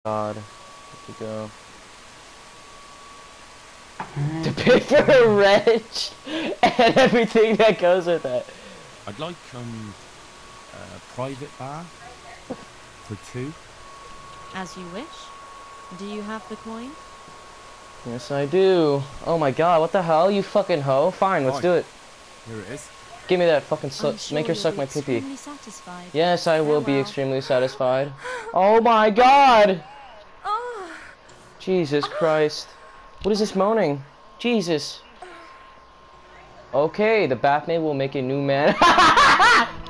God. Here we go. To pay for a wrench and everything that goes with it. I'd like a private bar for 2. As you wish. Do you have the coin? Yes, I do. Oh my God, what the hell, you fucking hoe? Fine, let's do it. Here it is. Give me that fucking I'm sure make her you'll suck be my pee-pee. extremely satisfied. Yes, I will be Farewell. extremely satisfied. Oh my God! Oh. Jesus Christ. What is this moaning? Jesus. Okay, the bath maid will make a new man.